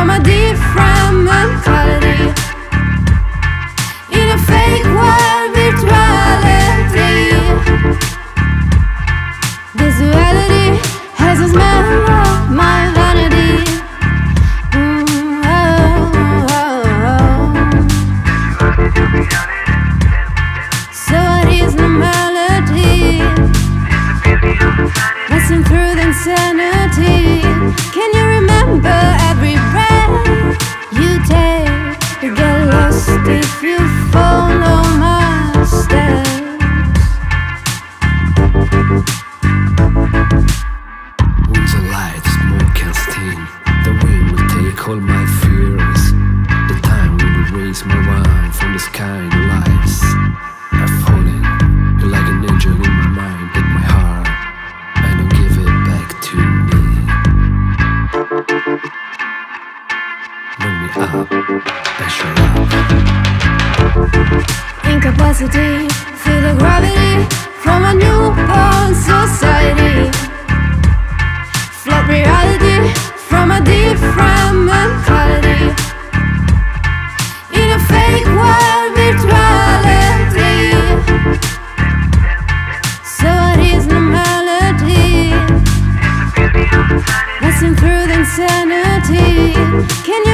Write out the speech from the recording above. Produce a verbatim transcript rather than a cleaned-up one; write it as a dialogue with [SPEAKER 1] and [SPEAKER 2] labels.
[SPEAKER 1] from a different mentality. In a fake world, virtuality. This duality has a smell of my vanity. Mm, oh, oh, oh. So what is normality? Passing through the insanity. Can you remember every breath you take? You get lost if you follow my steps.
[SPEAKER 2] Winds of light, smoke and steam. The wind will take all my fears. The time will erase my one from the sky to lives. I've fallen, you're like an angel in my mind. Take my heart, I don't give it back to me. Bring me up, and shut up.
[SPEAKER 1] Incapacity, feel the gravity from a newborn society. Flop reality from a different mentality. In a fake world, virtuality. So what is normality? Passing through the insanity. Can you